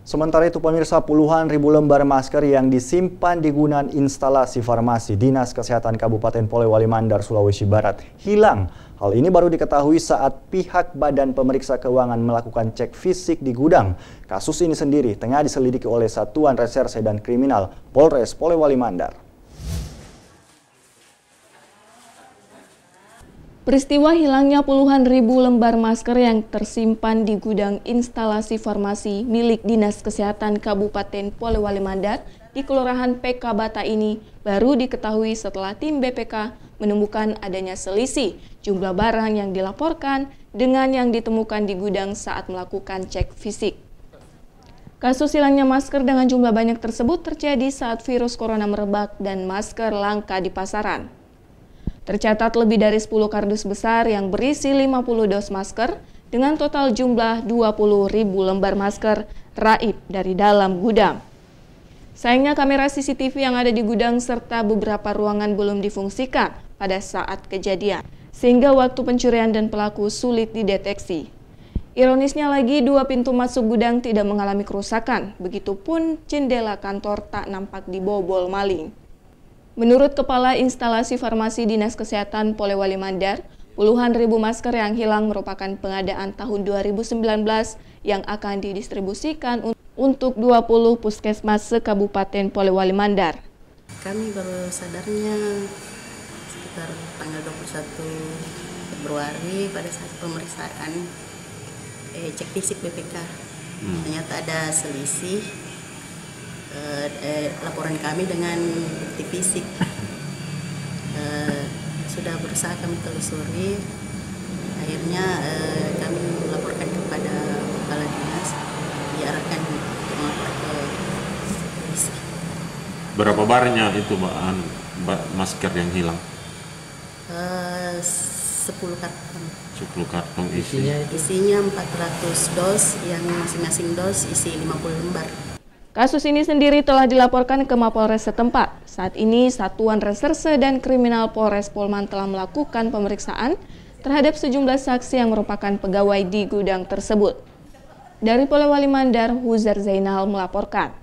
Sementara itu pemirsa, puluhan ribu lembar masker yang disimpan di gudang instalasi farmasi Dinas Kesehatan Kabupaten Polewali Mandar, Sulawesi Barat hilang. Hal ini baru diketahui saat pihak Badan Pemeriksa Keuangan melakukan cek fisik di gudang. Kasus ini sendiri tengah diselidiki oleh Satuan Reserse dan Kriminal Polres Polewali Mandar. Peristiwa hilangnya puluhan ribu lembar masker yang tersimpan di gudang instalasi farmasi milik Dinas Kesehatan Kabupaten Polewali Mandar di Kelurahan PK Bata ini baru diketahui setelah tim BPK menemukan adanya selisih jumlah barang yang dilaporkan dengan yang ditemukan di gudang saat melakukan cek fisik. Kasus hilangnya masker dengan jumlah banyak tersebut terjadi saat virus corona merebak dan masker langka di pasaran. Tercatat lebih dari 10 kardus besar yang berisi 50 dos masker dengan total jumlah 20.000 lembar masker raib dari dalam gudang. Sayangnya kamera CCTV yang ada di gudang serta beberapa ruangan belum difungsikan pada saat kejadian, sehingga waktu pencurian dan pelaku sulit dideteksi. Ironisnya lagi, 2 pintu masuk gudang tidak mengalami kerusakan, begitupun jendela kantor tak nampak dibobol maling. Menurut Kepala Instalasi Farmasi Dinas Kesehatan Polewali Mandar, puluhan ribu masker yang hilang merupakan pengadaan tahun 2019 yang akan didistribusikan untuk 20 puskesmas se-Kabupaten Polewali Mandar. Kami baru sadarnya sekitar tanggal 21 Februari pada saat pemeriksaan cek fisik BPK. Ternyata ada selisih laporan kami dengan bukti fisik. Sudah berusaha kami telusuri, akhirnya kami melaporkan kepada kepala dinas, diarahkan untuk melapor ke polisi. Berapa barangnya itu masker yang hilang? 10 karton. 10 karton isinya 400 dos, yang masing-masing dos isi 50 lembar. Kasus ini sendiri telah dilaporkan ke Mapolres setempat. Saat ini Satuan Reserse dan Kriminal Polres Polman telah melakukan pemeriksaan terhadap sejumlah saksi yang merupakan pegawai di gudang tersebut. Dari Polewali Mandar, Huzar Zainal melaporkan.